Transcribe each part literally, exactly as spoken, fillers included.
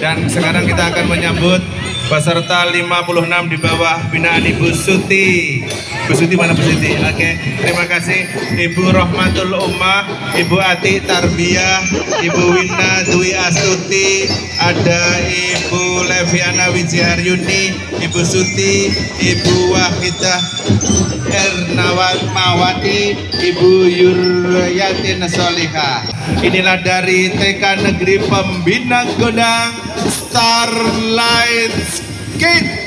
Dan sekarang kita akan menyambut peserta lima puluh enam di bawah binaan Ibu Suti. Bu Suti mana Bu Suti? Oke, terima kasih Ibu Rohmatul Ummah, Ibu Ati Tarbiyah, Ibu Wina Dwi Astuti, ada Ibu Leviana Wijiaryuni, Ibu Suti, Ibu Wahidah Ernawati, Ibu Yuryatin Solihah. Inilah dari T K Negeri Pembina Gondang Starlight Kids.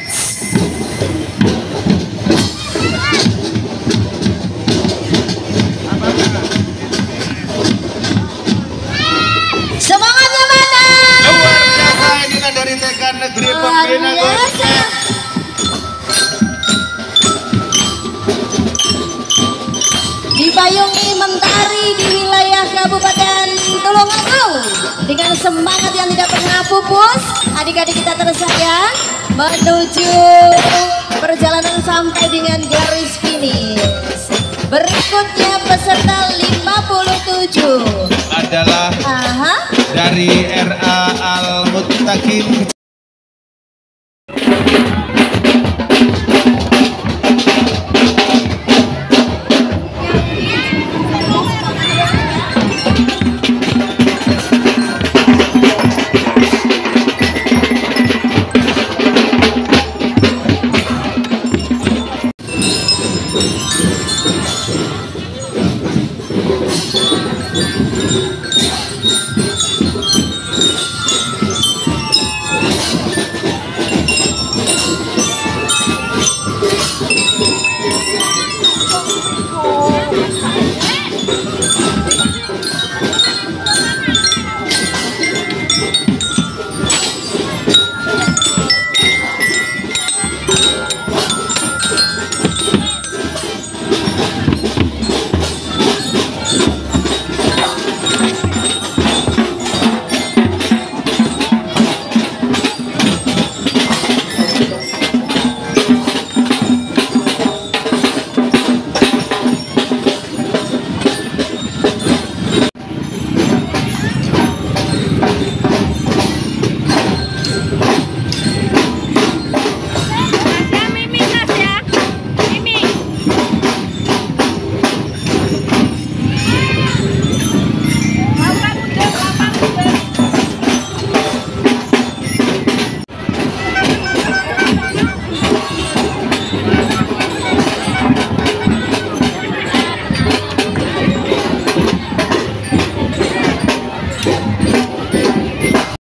Semangatnya mana? Luar biasa, inilah dari T K Negeri Pembina Gondang. Dibayungi mentari di wilayah Kabupaten Tulungagung dengan semangat yang tidak pernah pupus, adik-adik kita tersayang menuju perjalanan sampai dengan garis finish. Berikutnya peserta lima puluh tujuh adalah Aha. dari R A Al Muttaqin